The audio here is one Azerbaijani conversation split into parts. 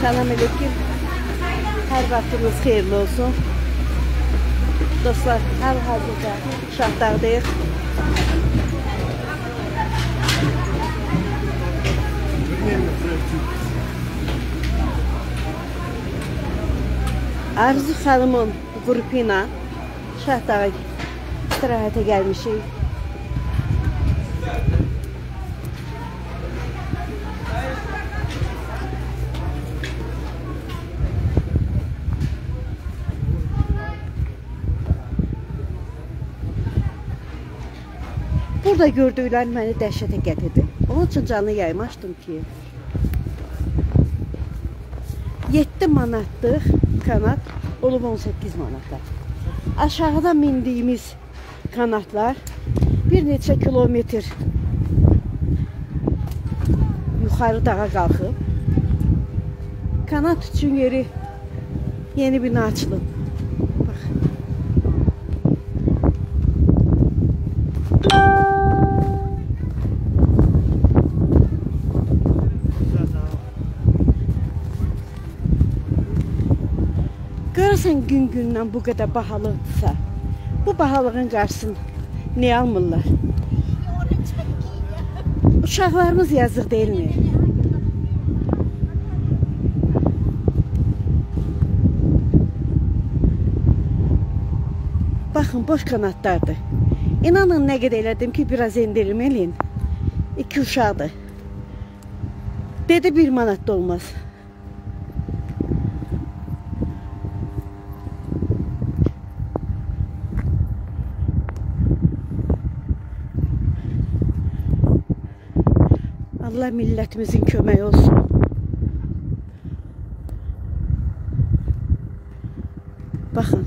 Salam aleyküm. Hər vaxtınız xeyirli olsun. Dostlar, hal-hazırda Şahdağdayıq. Arzu xanımın qrupu ilə Şahdağa istirahətə gəlmişik. Burada gördüklər məni dəhşətə gətirdi. Onun üçün canlı yayım açdım ki 7 manatlıq kanat olub 18 manata. Aşağıda mindiyimiz kanatlar bir neçə kilometr yuxarı dağa qalxıb. Kanat üçün yeri yeni bina açılıb. Bax. Görürsən gün-gündən bu qədər bahalıqdırsa, bu bahalığın qarşısını niyə almırlar? Uşaqlarımız yazıq deyilmi? Baxın, boş kanatlardır. İnanın nə qədər elədim ki, biraz endirilmeliyin. 2 uşaqdır. Dedi 1 manat da olmaz. Allah millətimizin köməyi olsun. Baxın.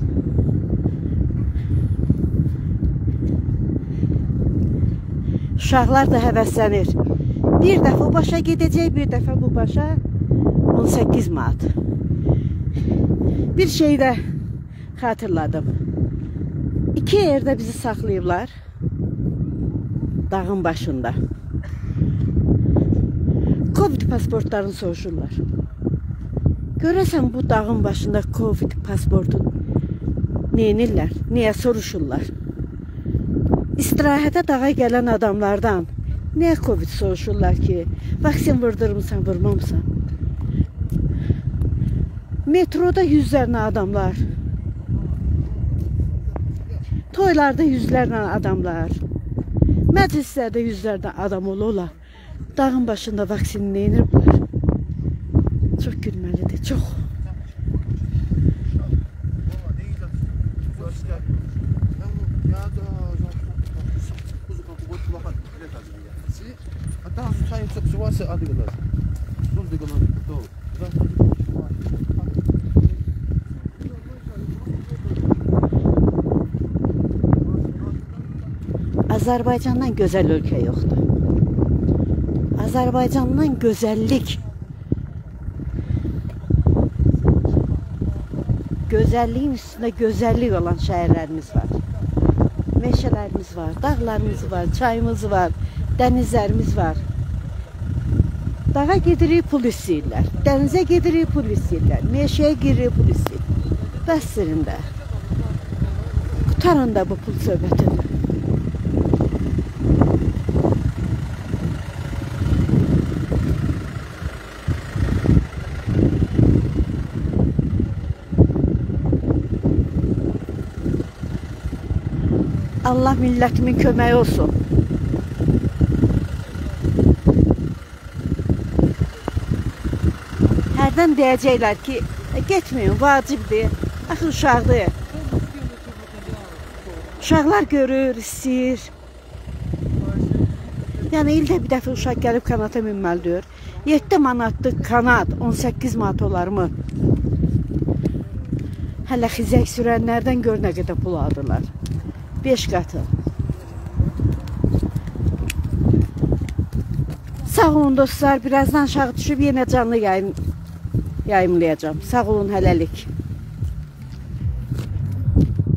Uşaqlar da həvəslənir. Bir dəfə o başa gedəcək, bir dəfə bu başa 18 manat. Bir şey də xatırladım. 2 yerdə bizi saxlayıblar. Dağın başında. Covid pasportlarını soruşurlar. Görəsən bu dağın başında Covid pasportun neyinirlər? Niyə soruşurlar? İstirahətə dağa gələn adamlardan niyə Covid soruşurlar ki? Vaksin vurdurmuşsan, vurmamsan? Metroda yüzlərlə adamlar. Toylarda yüzlərlə adamlar. Məclislərdə yüzlərlə adam olurlar. Dağın başında vaksini neyinirlər? Çox gülməlidir, çox. Azərbaycandan gözəl ölkə yoxdur. Azərbaycandan gözəllik, gözəlliyin üstündə gözəllik olan şəhərlərimiz var. Meşələrimiz var, dağlarımız var, çayımız var, dənizlərimiz var. Dağa gedirik, pul istəyirlər. Dənizə gedirik, pul istəyirlər. Meşəyə giririk, pul istəyirlər. Bəsdirində. Qutarın da bu pul söhbətini. Allah millətimin köməyi olsun. Hərdən deyəcəklər ki, getməyin, vacibdir. Axı uşaqdır. Uşaqlar görür, istəyir. Yəni ildə bir dəfə uşaq gəlib kanata minməlidir. 7 manatlıq kanat 18 manat olarmı? Hələ xizək sürənlərdən gör nə qədər pul alırlar. 5 qatı. Sağ olun dostlar, birazdan aşağı düşüb yenə canlı yayımlayacağım. Sağ olun, hələlik.